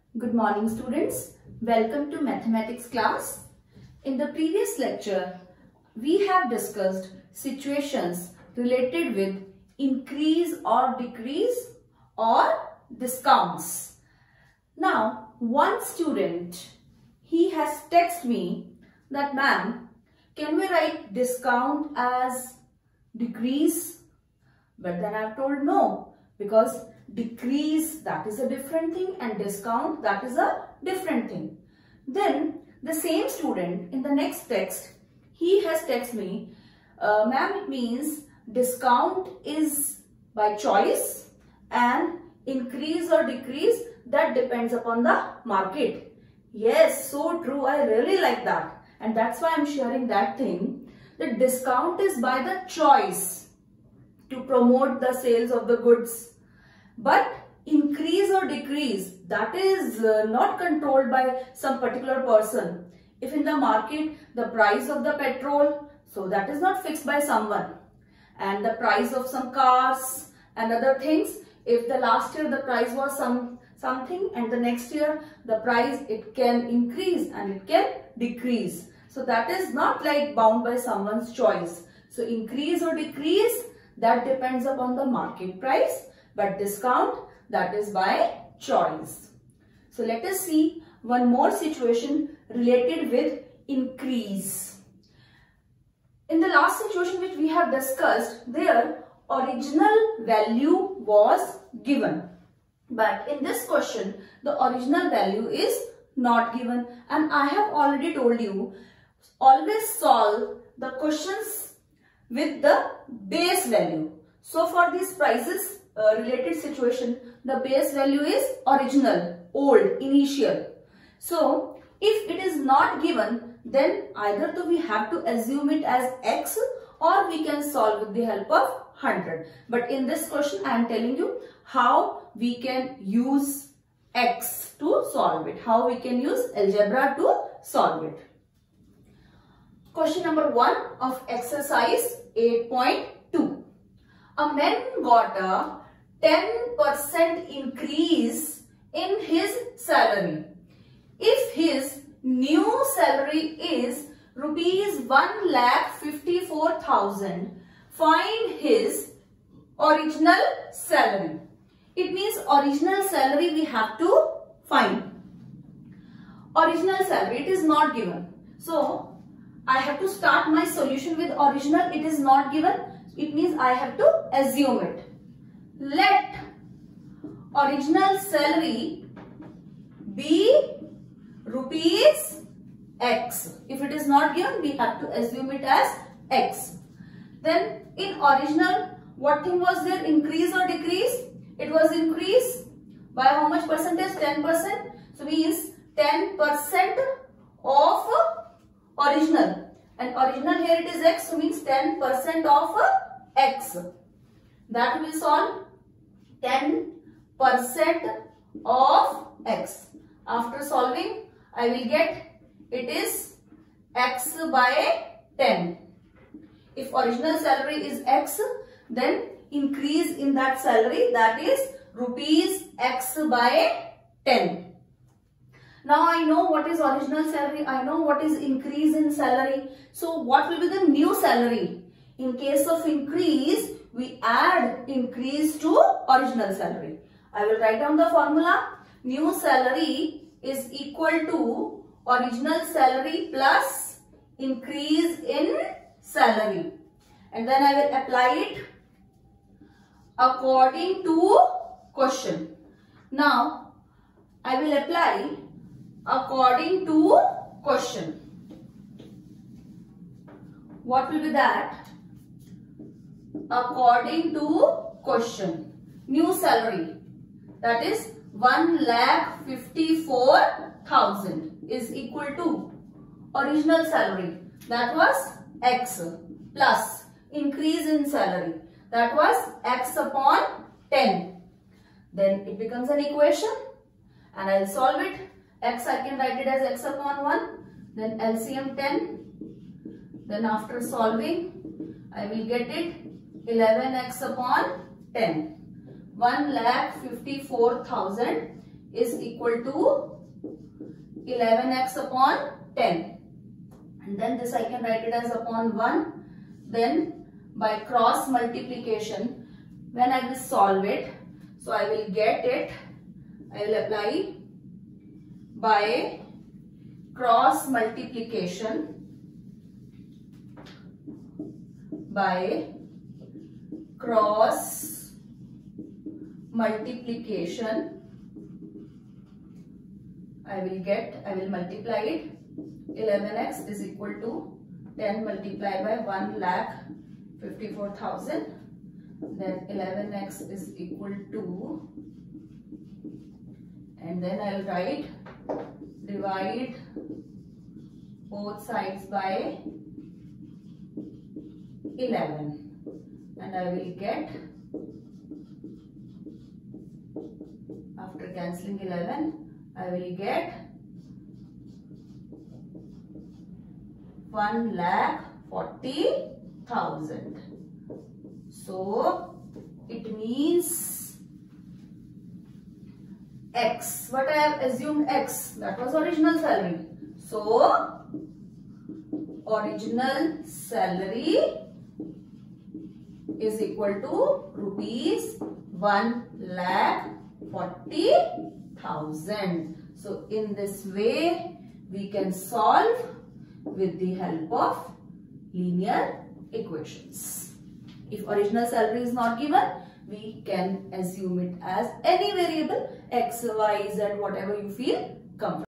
Good morning students. Welcome to mathematics class. In the previous lecture, we have discussed situations related with increase or decrease or discounts. Now, one student, he has texted me that ma'am, can we write discount as decrease? But then I have told no, because decrease, that is a different thing, and discount, that is a different thing. Then the same student in the next text, he has texted me, ma'am, it means discount is by choice and increase or decrease, that depends upon the market. Yes, so true. I really like that. And that's why I'm sharing that thing. The discount is by the choice to promote the sales of the goods. But increase or decrease, that is not controlled by some particular person. If in the market the price of the petrol, so that is not fixed by someone. And the price of some cars and other things, if the last year the price was something and the next year the price, it can increase and it can decrease. So that is not like bound by someone's choice. So increase or decrease, that depends upon the market price. But discount, that is by choice. So let us see one more situation related with increase. In the last situation which we have discussed, their original value was given. But in this question, the original value is not given. And I have already told you, always solve the questions with the base value. So for these prices, related situation, the base value is original, old, initial. So if it is not given, then either we have to assume it as x or we can solve with the help of 100. But in this question, I am telling you how we can use x to solve it, how we can use algebra to solve it. Question number 1 of exercise 8.2. A man got a 10% increase in his salary. If his new salary is rupees 1,54,000, find his original salary. It means original salary we have to find. Original salary, it is not given. So, I have to start my solution with original. It is not given. It means I have to assume it. Let original salary be rupees x. If it is not given, we have to assume it as x. Then in original, what thing was there? Increase or decrease? It was increase by how much percentage? 10%. So means 10% of original. And original here it is x, so means 10% of x. That will solve 10% of x. After solving, I will get it is x by 10. If original salary is x, then increase in that salary, that is rupees x by 10. Now I know what is original salary, I know what is increase in salary. So what will be the new salary? In case of increase, we add increase to original salary. I will write down the formula. New salary is equal to original salary plus increase in salary. And then I will apply it according to question. Now, I will apply according to question. What will be that? According to question. New salary, that is 1,54,000 is equal to original salary, that was x, plus increase in salary, that was x upon 10. Then it becomes an equation and I will solve it. X, I can write it as x upon 1, then LCM 10. Then after solving, I will get it 11x upon 10. 1,54,000 is equal to 11x upon 10. And then this I can write it as upon 1. Then by cross multiplication, when I will solve it, so I will get it, I will apply by cross multiplication, I will multiply it. 11x is equal to 10 multiplied by 1,54,000. Then 11x is equal to, and then I will write, divide both sides by 11, and I will get, after cancelling 11, I will get 1,40,000. So it means X. What I have assumed X, that was original salary. So original salary is equal to rupees 1,40,000. So in this way we can solve with the help of linear equations. If original salary is not given, we can assume it as any variable, x, y, z, whatever you feel comfortable.